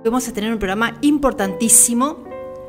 Vamos a tener un programa importantísimo,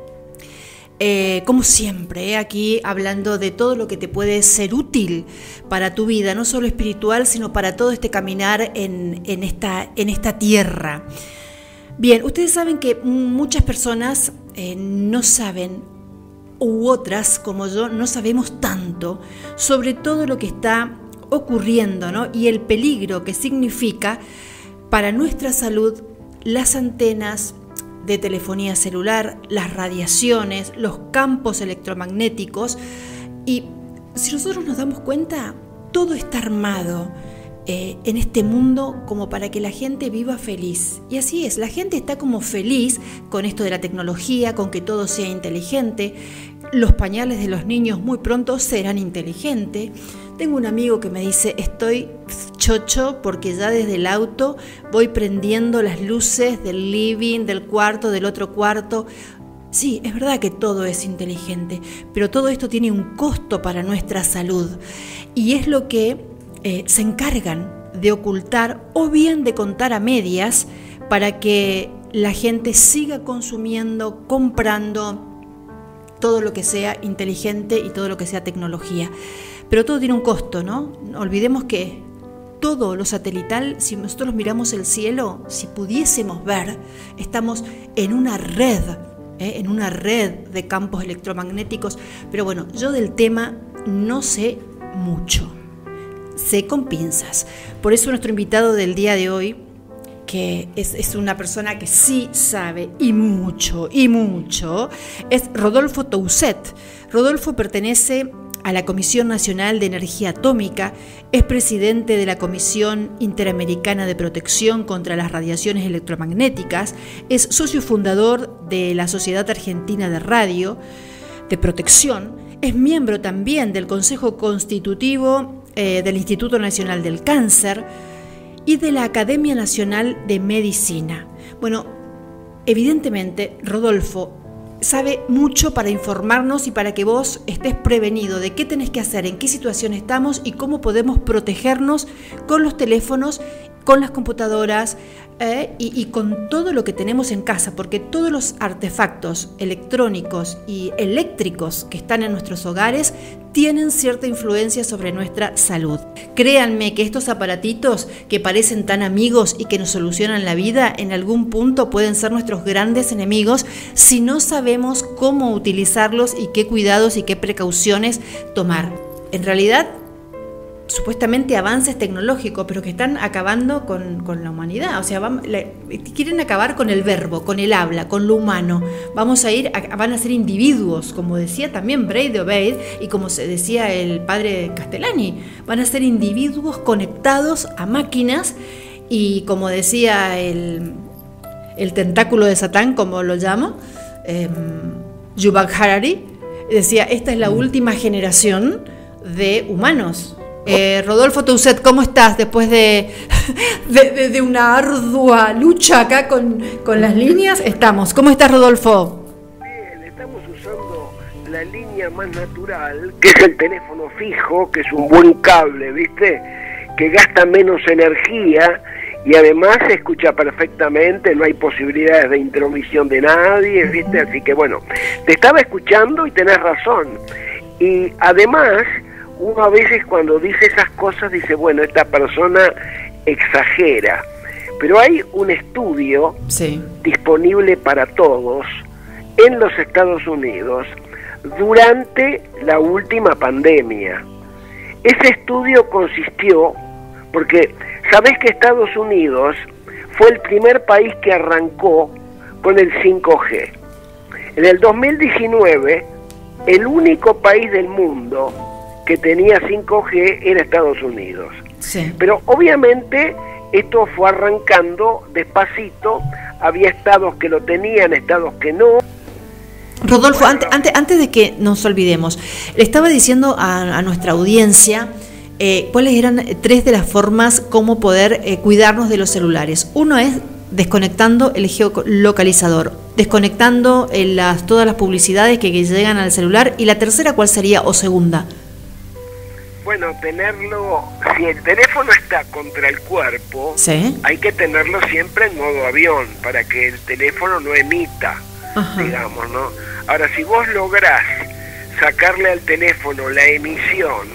como siempre, aquí hablando de todo lo que te puede ser útil para tu vida, no solo espiritual, sino para todo este caminar en esta tierra. Bien, ustedes saben que muchas personas no saben, u otras como yo, no sabemos tanto sobre todo lo que está ocurriendo, ¿no? Y el peligro que significa para nuestra salud las antenas de telefonía celular, las radiaciones, los campos electromagnéticos. Y si nosotros nos damos cuenta, todo está armado en este mundo como para que la gente viva feliz. Y así es, la gente está como feliz con esto de la tecnología, con que todo sea inteligente. Los pañales de los niños muy pronto serán inteligentes. Tengo un amigo que me dice, estoy chocho porque ya desde el auto voy prendiendo las luces del living, del cuarto, del otro cuarto. Sí, es verdad que todo es inteligente, pero todo esto tiene un costo para nuestra salud. Y es lo que se encargan de ocultar o bien de contar a medias para que la gente siga consumiendo, comprando todo lo que sea inteligente y todo lo que sea tecnología. Pero todo tiene un costo, ¿no? No olvidemos que todo lo satelital, si nosotros miramos el cielo, si pudiésemos ver, estamos en una red de campos electromagnéticos. Pero bueno, yo del tema no sé mucho, sé con pinzas. Por eso nuestro invitado del día de hoy, que es una persona que sí sabe y mucho, es Rodolfo Toussaint. Rodolfo pertenece a la Comisión Nacional de Energía Atómica, es presidente de la Comisión Interamericana de Protección contra las Radiaciones Electromagnéticas, es socio fundador de la Sociedad Argentina de Radio de Protección, es miembro también del Consejo Constitutivo del Instituto Nacional del Cáncer y de la Academia Nacional de Medicina. Bueno, evidentemente, Rodolfo sabe mucho para informarnos y para que vos estés prevenido de qué tenés que hacer, en qué situación estamos y cómo podemos protegernos con los teléfonos, con las computadoras y con todo lo que tenemos en casa, porque todos los artefactos electrónicos y eléctricos que están en nuestros hogares tienen cierta influencia sobre nuestra salud. Créanme que estos aparatitos que parecen tan amigos y que nos solucionan la vida, en algún punto pueden ser nuestros grandes enemigos si no sabemos cómo utilizarlos y qué cuidados y qué precauciones tomar. En realidad, supuestamente avances tecnológicos, pero que están acabando con la humanidad. O sea, quieren acabar con el verbo, con el habla, con lo humano. Van a ser individuos, como decía también Bray de Obeid y como se decía el padre Castellani. Van a ser individuos conectados a máquinas y, como decía el tentáculo de Satán, como lo llamo, Yuval Harari, decía, esta es la última generación de humanos. Rodolfo Toussaint, ¿cómo estás después de una ardua lucha acá con las líneas? ¿Cómo estás, Rodolfo? Bien, estamos usando la línea más natural, que es el teléfono fijo, que es un buen cable, ¿viste? Que gasta menos energía y además se escucha perfectamente, no hay posibilidades de intromisión de nadie, ¿viste? Así que bueno, te estaba escuchando y tenés razón. Y además, uno a veces cuando dice esas cosas dice, bueno, esta persona exagera, pero hay un estudio disponible para todos en los Estados Unidos durante la última pandemia. Ese estudio consistió, porque sabés que Estados Unidos fue el primer país que arrancó con el 5G. En el 2019, el único país del mundo que tenía 5G era Estados Unidos. Sí. Pero obviamente esto fue arrancando despacito, había estados que lo tenían, estados que no. Rodolfo, antes de que nos olvidemos, le estaba diciendo a nuestra audiencia cuáles eran 3 de las formas como poder cuidarnos de los celulares. Uno es desconectando el geolocalizador, desconectando todas las publicidades que llegan al celular, y la tercera, ¿cuál sería, o segunda? Bueno, tenerlo, si el teléfono está contra el cuerpo, ¿sí? Hay que tenerlo siempre en modo avión para que el teléfono no emita, digamos, ¿no? Ahora, si vos lográs sacarle al teléfono la emisión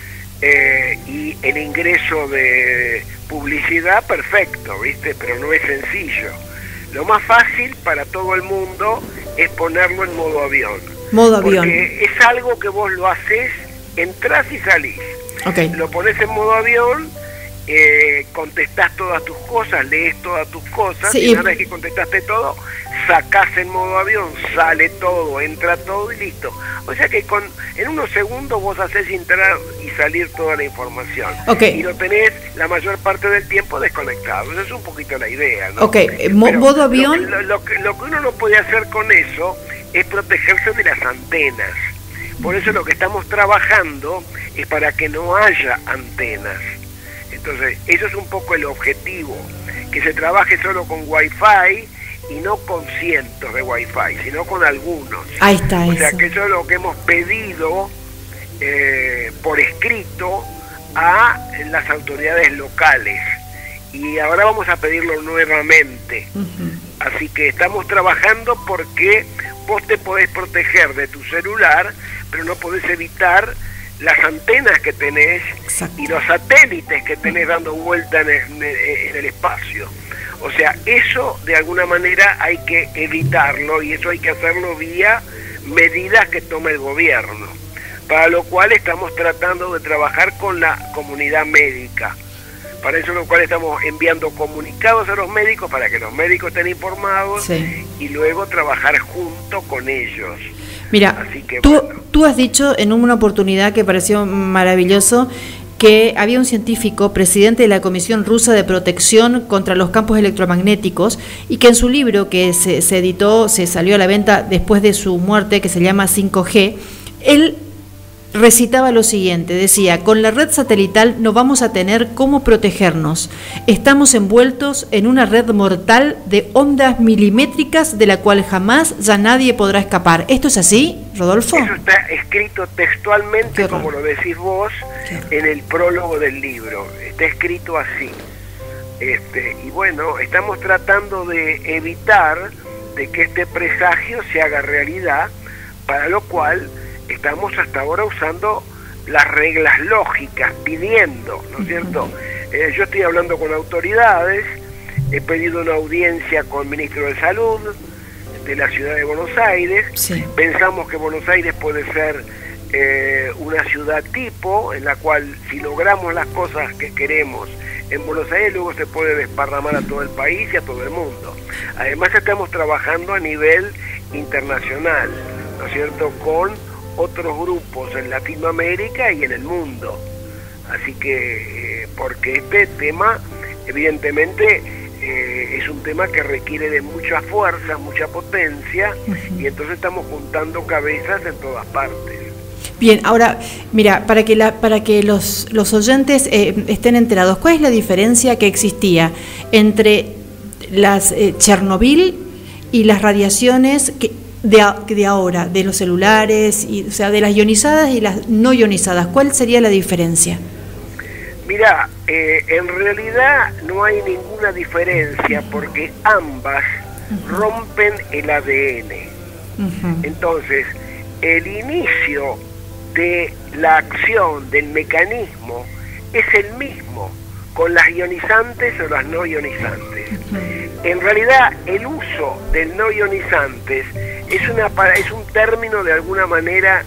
y el ingreso de publicidad, perfecto, ¿viste? Pero no es sencillo. Lo más fácil para todo el mundo es ponerlo en modo avión. Modo avión. Porque es algo que vos lo haces, entrás y salís. Okay. Lo pones en modo avión, contestás todas tus cosas, lees todas tus cosas, sí, y una vez que contestaste todo, sacás en modo avión, sale todo, entra todo y listo. O sea que en unos segundos vos haces entrar y salir toda la información. Okay. Y lo tenés la mayor parte del tiempo desconectado. Esa es un poquito la idea, ¿no? Ok, modo avión. Lo que uno no puede hacer con eso es protegerse de las antenas. Por eso lo que estamos trabajando es para que no haya antenas. Entonces, eso es un poco el objetivo, que se trabaje solo con Wi-Fi y no con cientos de Wi-Fi, sino con algunos. Ahí está. O sea, que eso es lo que hemos pedido por escrito a las autoridades locales. Y ahora vamos a pedirlo nuevamente. Así que estamos trabajando porque vos te podés proteger de tu celular, pero no podés evitar las antenas que tenés. Exacto. Y los satélites que tenés dando vuelta en el espacio. O sea, eso de alguna manera hay que evitarlo, y eso hay que hacerlo vía medidas que tome el gobierno, para lo cual estamos tratando de trabajar con la comunidad médica. Para eso lo cual estamos enviando comunicados a los médicos para que los médicos estén informados, sí, y luego trabajar junto con ellos. Mira, así que, tú has dicho en una oportunidad que pareció maravilloso que había un científico, presidente de la Comisión Rusa de Protección contra los Campos Electromagnéticos, y que en su libro que se editó, se salió a la venta después de su muerte, que se llama 5G, él recitaba lo siguiente, decía: con la red satelital no vamos a tener cómo protegernos. Estamos envueltos en una red mortal de ondas milimétricas de la cual jamás ya nadie podrá escapar. ¿Esto es así, Rodolfo? Eso está escrito textualmente, como lo decís vos, en el prólogo del libro. Está escrito así. Y bueno, estamos tratando de evitar de que este presagio se haga realidad, para lo cual estamos hasta ahora usando las reglas lógicas, pidiendo, ¿no es cierto? Yo estoy hablando con autoridades, he pedido una audiencia con el ministro de Salud de la ciudad de Buenos Aires. Sí. Pensamos que Buenos Aires puede ser una ciudad tipo, en la cual si logramos las cosas que queremos en Buenos Aires, luego se puede desparramar a todo el país y a todo el mundo. Además estamos trabajando a nivel internacional, ¿no es cierto?, con otros grupos en Latinoamérica y en el mundo. Así que, porque este tema, evidentemente, es un tema que requiere de mucha fuerza, mucha potencia, y entonces estamos juntando cabezas en todas partes. Bien, ahora, mira, para que los oyentes estén enterados, ¿cuál es la diferencia que existía entre las Chernobyl y las radiaciones de ahora, de los celulares, o sea, de las ionizadas y las no ionizadas? ¿Cuál sería la diferencia? Mira, en realidad no hay ninguna diferencia, porque ambas rompen el ADN. Entonces, el inicio de la acción del mecanismo es el mismo con las ionizantes o las no ionizantes. En realidad, el uso del no ionizantes es un término de alguna manera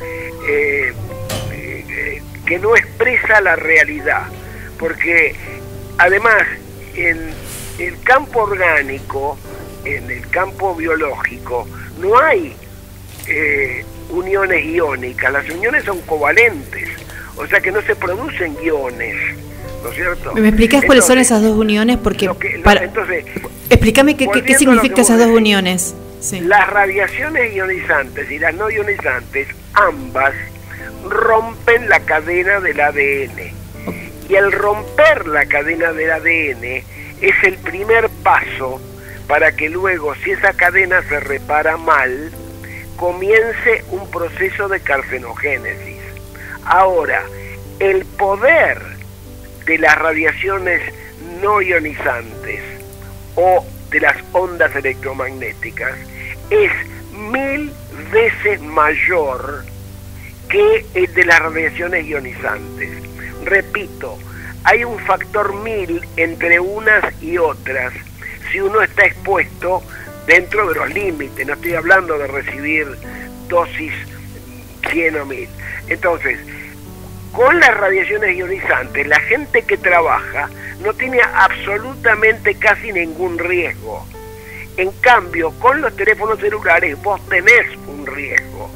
que no expresa la realidad, porque además en el campo orgánico, en el campo biológico, no hay uniones iónicas. Las uniones son covalentes, o sea que no se producen iones, ¿no es cierto? ¿Me explicás cuáles son esas dos uniones? Porque entonces, explícame qué significan esas dos uniones. Sí. Las radiaciones ionizantes y las no ionizantes, ambas rompen la cadena del ADN. Y el romper la cadena del ADN es el primer paso para que luego, si esa cadena se repara mal, comience un proceso de carcinogénesis. Ahora, el poder de las radiaciones no ionizantes o de las ondas electromagnéticas es 1000 veces mayor que el de las radiaciones ionizantes. Repito, hay un factor 1000 entre unas y otras si uno está expuesto dentro de los límites. No estoy hablando de recibir dosis 100 o 1000. Entonces, con las radiaciones ionizantes, la gente que trabaja no tiene absolutamente casi ningún riesgo. En cambio, con los teléfonos celulares vos tenés un riesgo.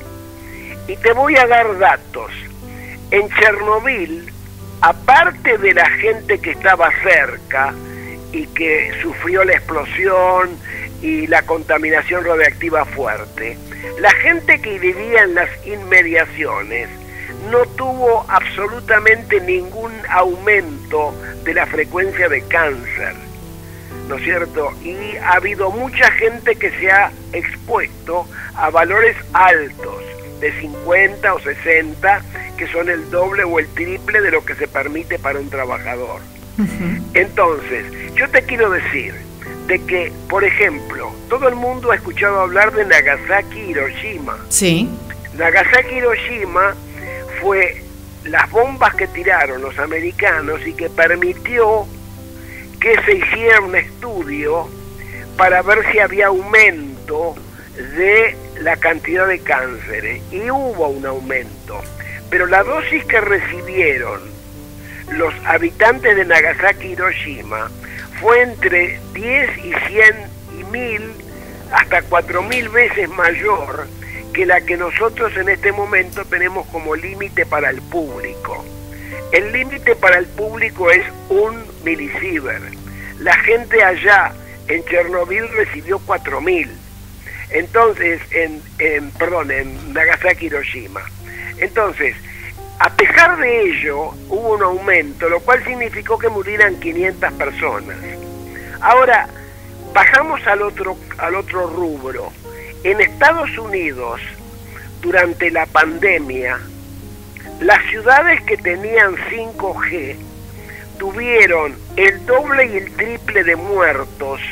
Y te voy a dar datos. En Chernobyl, aparte de la gente que estaba cerca y que sufrió la explosión y la contaminación radiactiva fuerte, la gente que vivía en las inmediaciones no tuvo absolutamente ningún aumento de la frecuencia de cáncer, ¿no es cierto? Y ha habido mucha gente que se ha expuesto a valores altos, de 50 o 60, que son el doble o el triple de lo que se permite para un trabajador. Entonces, yo te quiero decir de que, por ejemplo, todo el mundo ha escuchado hablar de Nagasaki y Hiroshima. Sí. Nagasaki y Hiroshima fue las bombas que tiraron los americanos y que permitió que se hiciera un estudio para ver si había aumento de la cantidad de cánceres, y hubo un aumento, pero la dosis que recibieron los habitantes de Nagasaki y Hiroshima fue entre 10 y 100 y 1000 hasta 4000 veces mayor que la que nosotros en este momento tenemos como límite para el público. El límite para el público es 1 milisievert. La gente allá en Chernobyl recibió 4000. Entonces, en Nagasaki y Hiroshima. Entonces, a pesar de ello, hubo un aumento, lo cual significó que murieran 500 personas. Ahora, bajamos al otro rubro. En Estados Unidos, durante la pandemia, las ciudades que tenían 5G tuvieron el doble y el triple de muertos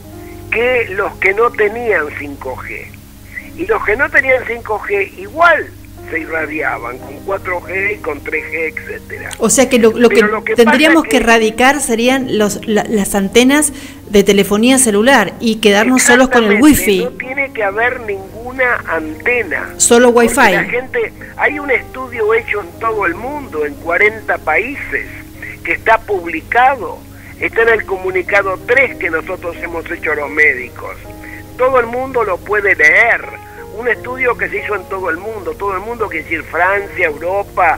que los que no tenían 5G. Y los que no tenían 5G igual se irradiaban con 4G y con 3G, etcétera. O sea que lo que tendríamos que erradicar serían las antenas de telefonía celular y quedarnos solos con el wifi. No tiene que haber ninguna antena. Solo wifi. La gente, hay un estudio hecho en todo el mundo, en 40 países, que está publicado. Está en el comunicado 3 que nosotros hemos hecho los médicos. Todo el mundo lo puede leer. Un estudio que se hizo en todo el mundo quiere decir Francia, Europa,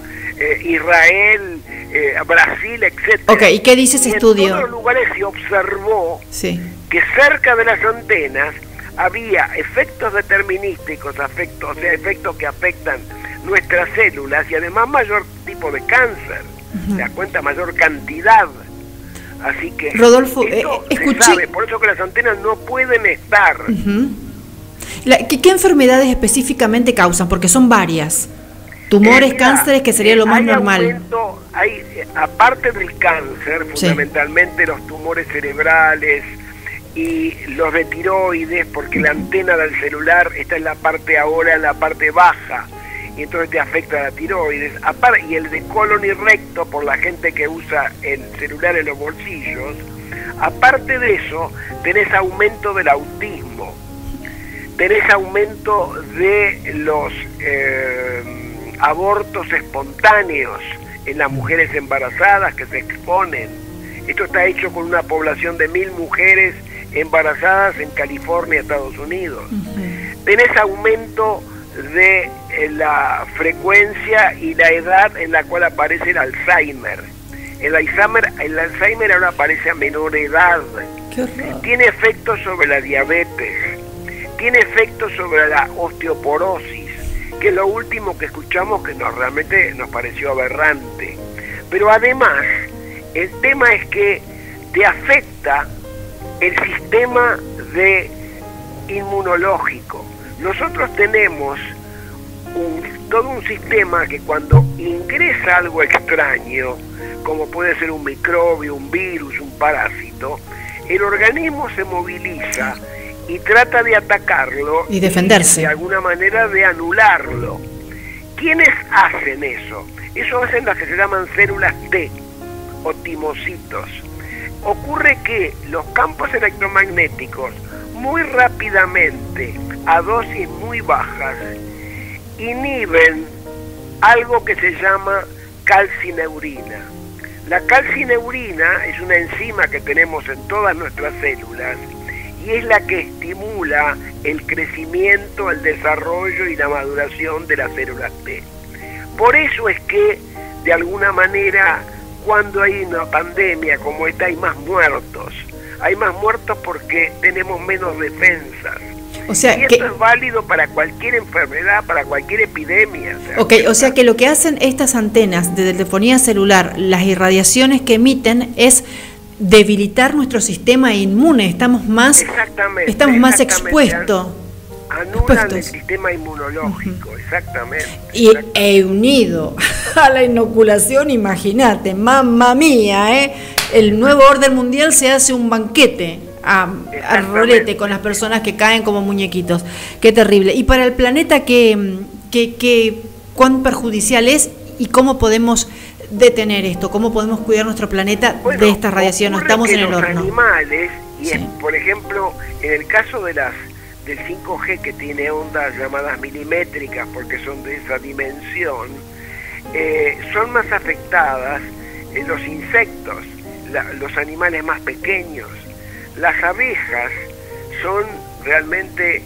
Israel, Brasil, etc. Ok, ¿y qué dice ese estudio? En todos los lugares se observó que cerca de las antenas había efectos determinísticos, o sea, efectos que afectan nuestras células y además mayor tipo de cáncer, ¿te das cuenta? Mayor cantidad. Así que Rodolfo, se sabe, por eso que las antenas no pueden estar. ¿Qué enfermedades específicamente causan? Porque son varias. Tumores, cánceres, que sería lo más normal. Aparte del cáncer, fundamentalmente los tumores cerebrales y los de tiroides, porque la antena del celular está en la parte baja, y entonces te afecta la tiroides, y el de colon y recto por la gente que usa el celular en los bolsillos. Aparte de eso, tenés aumento del autismo, tenés aumento de los abortos espontáneos en las mujeres embarazadas que se exponen. Esto está hecho con una población de 1000 mujeres embarazadas en California, Estados Unidos. Tenés aumento de la frecuencia y la edad en la cual aparece el Alzheimer. El Alzheimer ahora aparece a menor edad. Tiene efectos sobre la diabetes, tiene efectos sobre la osteoporosis, que es lo último que escuchamos, que realmente nos pareció aberrante. Pero además, el tema es que te afecta el sistema inmunológico. Nosotros tenemos todo un sistema que cuando ingresa algo extraño, como puede ser un microbio, un virus, un parásito, el organismo se moviliza y trata de atacarlo y defenderse. Y de alguna manera de anularlo. ¿Quiénes hacen eso? Eso hacen las que se llaman células T o timocitos. Ocurre que los campos electromagnéticos muy rápidamente, a dosis muy bajas, inhiben algo que se llama calcineurina. La calcineurina es una enzima que tenemos en todas nuestras células y es la que estimula el crecimiento, el desarrollo y la maduración de las células T. Por eso es que, de alguna manera, cuando hay una pandemia como esta, hay más muertos. Hay más muertos porque tenemos menos defensas. O sea, y esto es válido para cualquier enfermedad, para cualquier epidemia. O sea que lo que hacen estas antenas de telefonía celular, las irradiaciones que emiten, es debilitar nuestro sistema inmune. Estamos más expuestos. Anulan el sistema inmunológico, exactamente. Y unido a la inoculación, imagínate, mamma mía, el nuevo orden mundial se hace un banquete a rolete con las personas que caen como muñequitos. Qué terrible. Y para el planeta, ¿cuán perjudicial es y cómo podemos detener esto? ¿Cómo podemos cuidar nuestro planeta de esta radiación? No estamos en el horno. Los animales, por ejemplo, en el caso del 5G, que tiene ondas llamadas milimétricas porque son de esa dimensión, son más afectadas los insectos, los animales más pequeños. Las abejas son realmente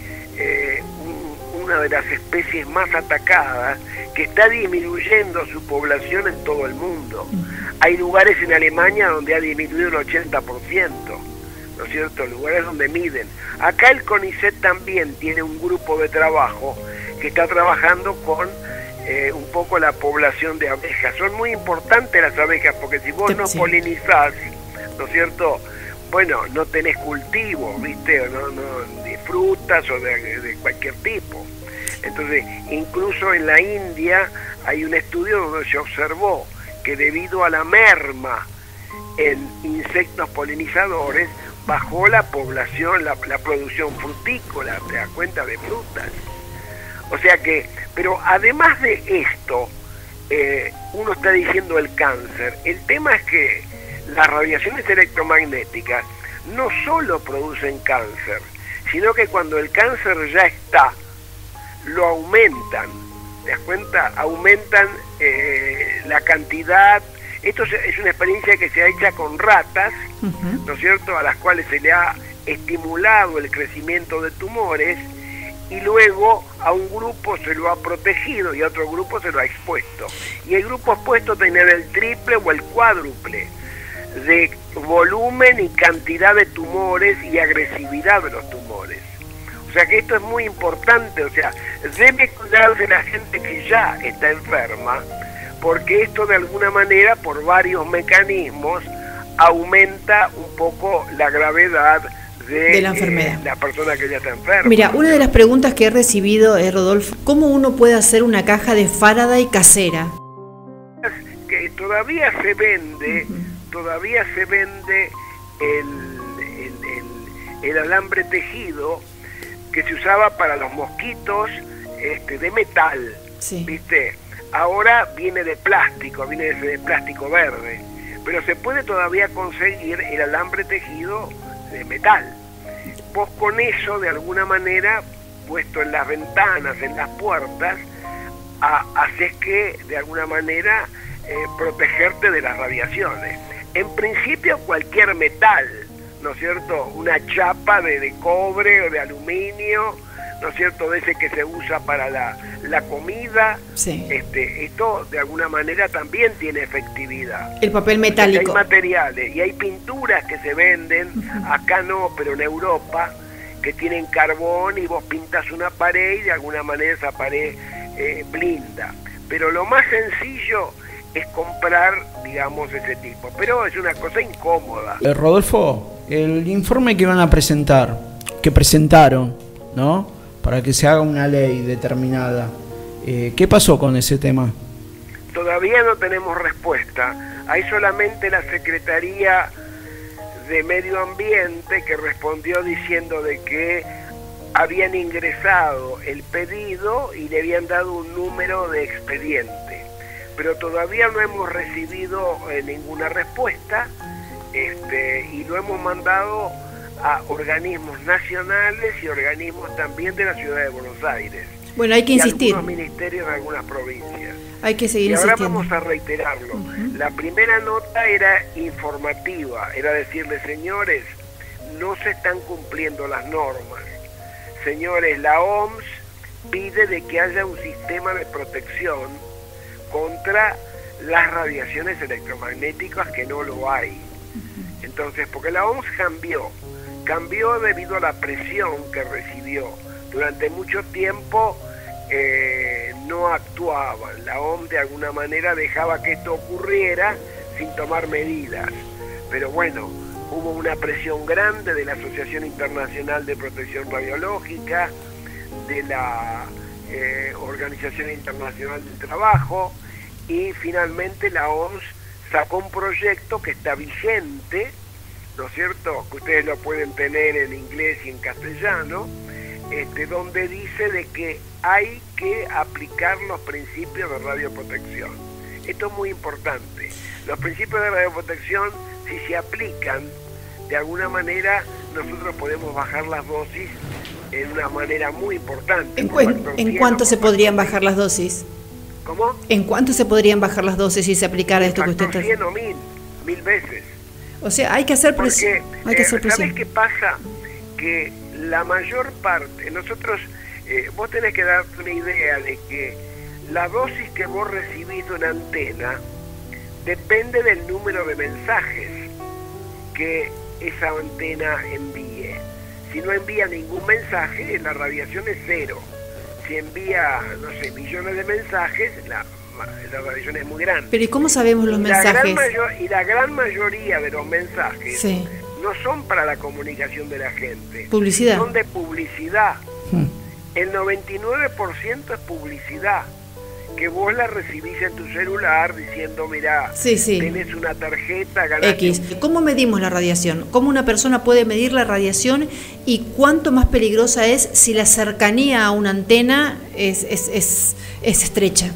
una de las especies más atacadas, que está disminuyendo su población en todo el mundo. Hay lugares en Alemania donde ha disminuido el 80%, ¿no es cierto? Lugares donde miden. Acá el CONICET también tiene un grupo de trabajo que está trabajando con un poco la población de abejas. Son muy importantes las abejas porque si vos no polinizás, ¿no es cierto?, bueno, no tenés cultivo, ¿viste? No, de frutas o de cualquier tipo. Entonces, incluso en la India hay un estudio donde se observó que debido a la merma en insectos polinizadores, bajó la población, la producción frutícola, te das cuenta, de frutas. O sea que, pero además de esto, uno está diciendo el cáncer. El tema es que las radiaciones electromagnéticas no solo producen cáncer, sino que cuando el cáncer ya está, lo aumentan. ¿Te das cuenta? Aumentan la cantidad. Esto es una experiencia que se ha hecho con ratas, ¿no es cierto?, a las cuales se le ha estimulado el crecimiento de tumores, y luego a un grupo se lo ha protegido y a otro grupo se lo ha expuesto. Y el grupo expuesto tiene el triple o el cuádruple de volumen y cantidad de tumores y agresividad de los tumores. O sea que esto es muy importante, o sea, debe cuidarse la gente que ya está enferma, porque esto de alguna manera, por varios mecanismos, aumenta un poco la gravedad de la enfermedad, la persona que ya está enferma. Mira, una de las preguntas que he recibido es, Rodolfo, ¿cómo uno puede hacer una caja de Faraday casera? Que todavía se vende, el alambre tejido que se usaba para los mosquitos, de metal, sí, ¿viste? Ahora viene de plástico verde, pero se puede todavía conseguir el alambre tejido de metal. Vos con eso, de alguna manera, puesto en las ventanas, en las puertas, haces que, de alguna manera, protegerte de las radiaciones. En principio, cualquier metal, ¿no es cierto? Una chapa de cobre o de aluminio, ¿no es cierto?, de ese que se usa para la comida. Sí. Esto de alguna manera también tiene efectividad. El papel metálico. Hay materiales y hay pinturas que se venden, acá no, pero en Europa, que tienen carbón y vos pintas una pared y de alguna manera esa pared blinda. Pero lo más sencillo es comprar, digamos, ese tipo. Pero es una cosa incómoda. Rodolfo, el informe que van a presentar, que presentaron, ¿no?, para que se haga una ley determinada, ¿Qué pasó con ese tema? Todavía no tenemos respuesta. Hay solamente la Secretaría de Medio Ambiente que respondió diciendo de que habían ingresado el pedido y le habían dado un número de expediente, pero todavía no hemos recibido ninguna respuesta, y lo hemos mandado a organismos nacionales y organismos también de la ciudad de Buenos Aires. Bueno, hay que insistir. Algunos ministerios en algunas provincias. Hay que seguir insistiendo. Y ahora vamos a reiterarlo. La primera nota era informativa, era decirle, señores, no se están cumpliendo las normas. Señores, la OMS pide de que haya un sistema de protección contra las radiaciones electromagnéticas, que no lo hay. Entonces, porque la OMS cambió debido a la presión que recibió. Durante mucho tiempo no actuaban. La OMS de alguna manera dejaba que esto ocurriera sin tomar medidas. Pero bueno, hubo una presión grande de la Asociación Internacional de Protección Radiológica, de la Organización Internacional del Trabajo, y finalmente la OMS sacó un proyecto que está vigente, ¿no es cierto?, que ustedes lo pueden tener en inglés y en castellano, donde dice de que hay que aplicar los principios de radioprotección. Esto es muy importante. Los principios de radioprotección, si se aplican, de alguna manera nosotros podemos bajar las dosis en una manera muy importante. ¿En cuánto se podrían bajar las dosis? ¿Cómo? ¿En cuánto se podrían bajar las dosis si se aplicara esto que usted está diciendo? 100 o 1000 veces. O sea, hay que hacer presión. ¿Sabes qué pasa? Que la mayor parte, nosotros, vos tenés que darte una idea de que la dosis que vos recibís de una antena depende del número de mensajes que esa antena envíe. Si no envía ningún mensaje, la radiación es cero. Si envía, no sé, millones de mensajes, la radiación es muy grande. Pero ¿y cómo sabemos los mensajes? La gran mayoría de los mensajes sí. no son para la comunicación de la gente. Publicidad. Son de publicidad. El 99% es publicidad, que vos la recibís en tu celular diciendo, mirá, tenés una tarjeta, X. ¿Cómo medimos la radiación? ¿Cómo una persona puede medir la radiación y cuánto más peligrosa es si la cercanía a una antena es estrecha?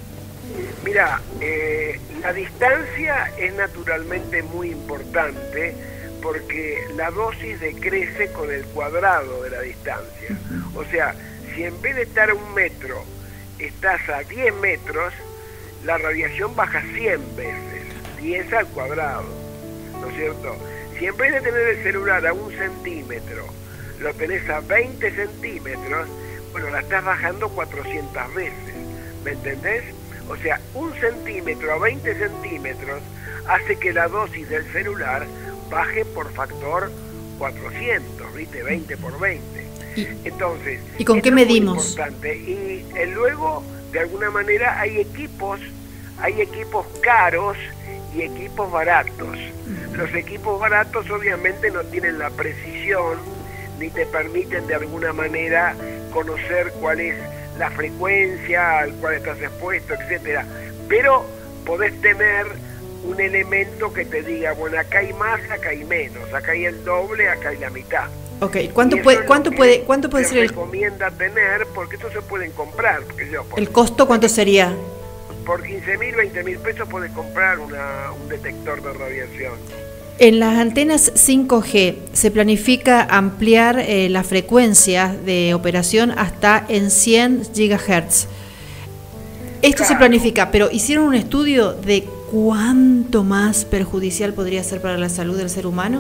Mira, la distancia es naturalmente muy importante porque la dosis decrece con el cuadrado de la distancia. O sea, si en vez de estar a 1 metro estás a 10 metros, la radiación baja 100 veces, 10 al cuadrado, ¿no es cierto? Si en vez de tener el celular a 1 centímetro, lo tenés a 20 centímetros, bueno, la estás bajando 400 veces, ¿me entendés? O sea, 1 centímetro a 20 centímetros hace que la dosis del celular baje por factor 400, ¿viste? 20 por 20. Entonces, ¿y con qué medimos? Importante. Y luego, de alguna manera, hay equipos caros y equipos baratos. Los equipos baratos obviamente no tienen la precisión ni te permiten de alguna manera conocer cuál es la frecuencia al cual estás expuesto, etcétera. Pero podés tener un elemento que te diga, bueno, acá hay más, acá hay menos, acá hay el doble, acá hay la mitad. Okay, ¿cuánto puede ser el recomienda tener? Porque esto se pueden comprar. ¿El costo cuánto sería? Por 15.000, 20.000 pesos puedes comprar un detector de radiación. En las antenas 5G se planifica ampliar la frecuencia de operación hasta en 100 GHz. Esto se planifica, pero ¿hicieron un estudio de cuánto más perjudicial podría ser para la salud del ser humano?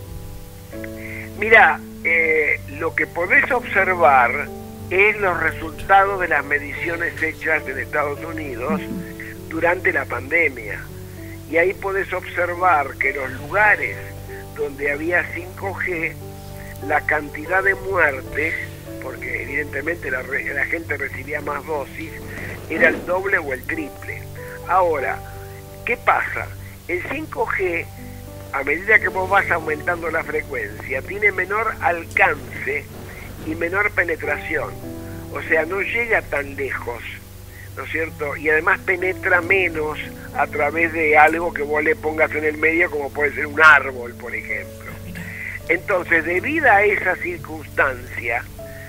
Mira, lo que podés observar es los resultados de las mediciones hechas en Estados Unidos durante la pandemia. Y ahí podés observar que los lugares donde había 5G, la cantidad de muertes, porque evidentemente la gente recibía más dosis, era el doble o el triple. Ahora, ¿qué pasa? El 5G, a medida que vos vas aumentando la frecuencia, tiene menor alcance y menor penetración. O sea, no llega tan lejos ¿no es cierto? Y además penetra menos a través de algo que vos le pongas en el medio, como puede ser un árbol, por ejemplo. Entonces, debido a esa circunstancia,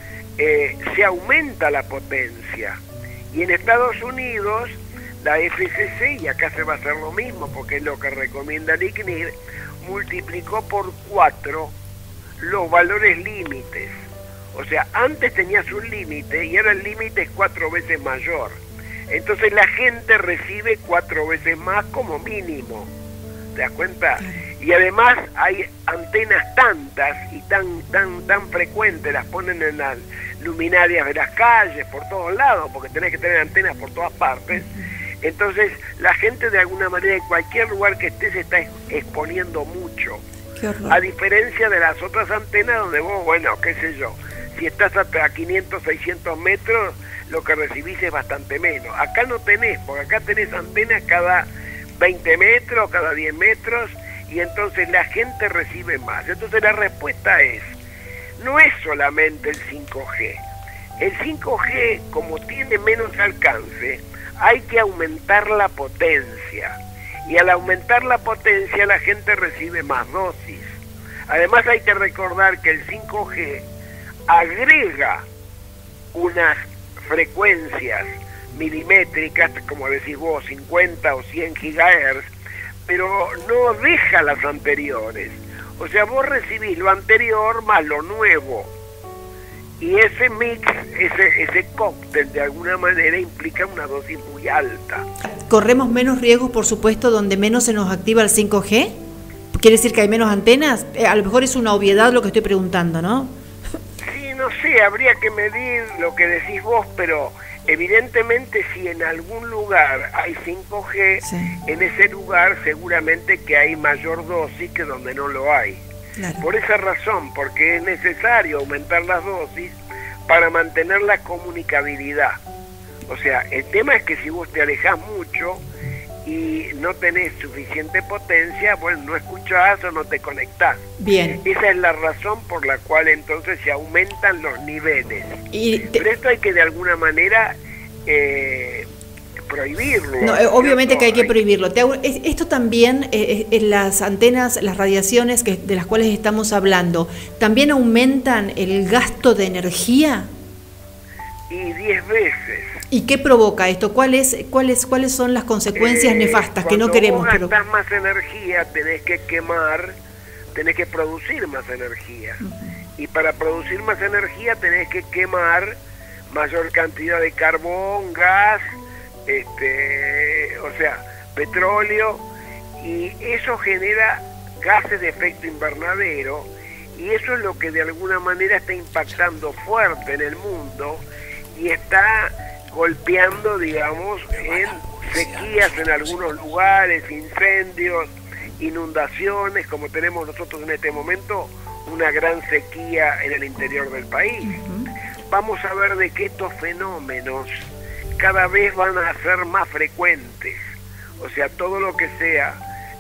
se aumenta la potencia. Y en Estados Unidos, la FCC, y acá se va a hacer lo mismo, porque es lo que recomienda el ICNIR, multiplicó por 4 los valores límites. O sea, antes tenías un límite y ahora el límite es 4 veces mayor. Entonces la gente recibe 4 veces más como mínimo. ¿Te das cuenta? Y además hay antenas tantas y tan frecuentes, las ponen en las luminarias de las calles, por todos lados, porque tenés que tener antenas por todas partes. Entonces la gente de alguna manera en cualquier lugar que esté se está exponiendo mucho. A diferencia de las otras antenas donde vos, bueno, qué sé yo, si estás a 500, 600 metros, lo que recibís es bastante menos. Acá no tenés, porque acá tenés antenas cada 20 metros, cada 10 metros, y entonces la gente recibe más. Entonces la respuesta es, no es solamente el 5G. El 5G, como tiene menos alcance, hay que aumentar la potencia. Y al aumentar la potencia la gente recibe más dosis. Además hay que recordar que el 5G agrega unas frecuencias milimétricas, como decís vos, 50 o 100 gigahertz, pero no deja las anteriores. O sea, vos recibís lo anterior más lo nuevo. Y ese mix, ese cóctel, de alguna manera implica una dosis muy alta. ¿Corremos menos riesgos, por supuesto, donde menos se nos activa el 5G? ¿Quiere decir que hay menos antenas? A lo mejor es una obviedad lo que estoy preguntando, ¿no? Sí, no sé, habría que medir lo que decís vos, pero evidentemente si en algún lugar hay 5G, sí, en ese lugar seguramente que hay mayor dosis que donde no lo hay. Claro. Por esa razón, porque es necesario aumentar las dosis para mantener la comunicabilidad. O sea, el tema es que si vos te alejás mucho y no tenés suficiente potencia, bueno, no escuchás o no te conectás. Bien. Esa es la razón por la cual entonces se aumentan los niveles. Pero esto hay que de alguna manera prohibirlo. No, obviamente que hay que prohibirlo. Esto también, en las antenas, las radiaciones de las cuales estamos hablando, ¿también aumentan el gasto de energía? Y 10 veces. ¿Y qué provoca esto? ¿Cuáles son las consecuencias nefastas que no queremos? Cuando vos gastás más energía, tenés que quemar, tenés que producir más energía. Y para producir más energía tenés que quemar mayor cantidad de carbón, gas, o sea, petróleo, y eso genera gases de efecto invernadero, y eso es lo que de alguna manera está impactando fuerte en el mundo y está golpeando, digamos, en sequías en algunos lugares, incendios, inundaciones, como tenemos nosotros en este momento, una gran sequía en el interior del país. Vamos a ver de que estos fenómenos cada vez van a ser más frecuentes. O sea, todo lo que sea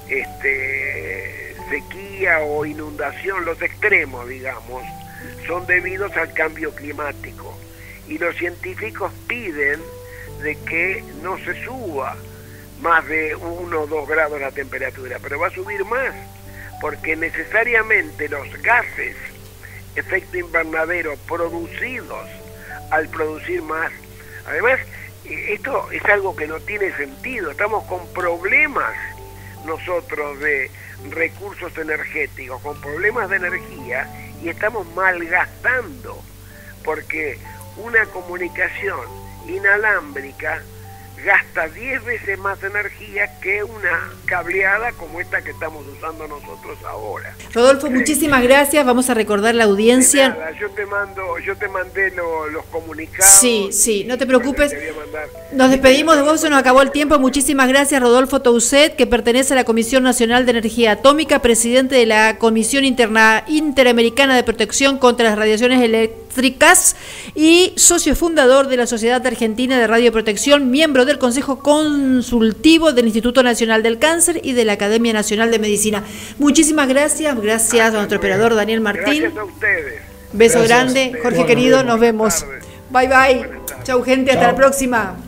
sequía o inundación, los extremos, digamos, son debidos al cambio climático. Y los científicos piden de que no se suba más de 1 o 2 grados la temperatura, pero va a subir más, porque necesariamente los gases efecto invernadero producidos al producir más, además esto es algo que no tiene sentido, estamos con problemas nosotros de recursos energéticos, con problemas de energía, y estamos malgastando, porque una comunicación inalámbrica gasta 10 veces más energía que una cableada como esta que estamos usando nosotros ahora. Rodolfo, muchísimas gracias. Vamos a recordar la audiencia. Nada, yo te mandé los comunicados. Sí, no te preocupes. Nos despedimos de vos, se nos acabó el tiempo. Muchísimas gracias, Rodolfo Touset, que pertenece a la Comisión Nacional de Energía Atómica, presidente de la Comisión Interamericana de Protección contra las Radiaciones Eléctricas y socio fundador de la Sociedad Argentina de Radioprotección, miembro del Consejo Consultivo del Instituto Nacional del Cáncer y de la Academia Nacional de Medicina. Muchísimas gracias, a nuestro operador Daniel Martín. Gracias a ustedes. Beso grande, Jorge querido, nos vemos. Bye bye. Chau gente, hasta la próxima.